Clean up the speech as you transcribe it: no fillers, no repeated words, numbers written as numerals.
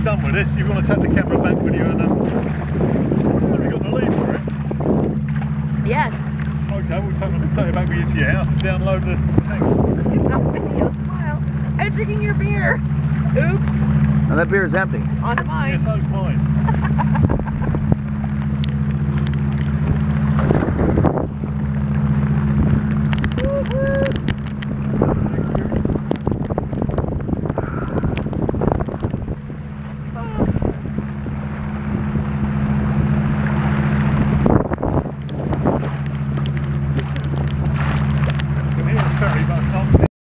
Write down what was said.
we're done with this, you're going to take the camera back with you and have you got the lead for it? Yes. Okay, we'll take it back with you to your house and download the thing. You'll smile. I'm drinking your beer. Oops. Now that beer is empty. On to mine. Yeah, so's mine.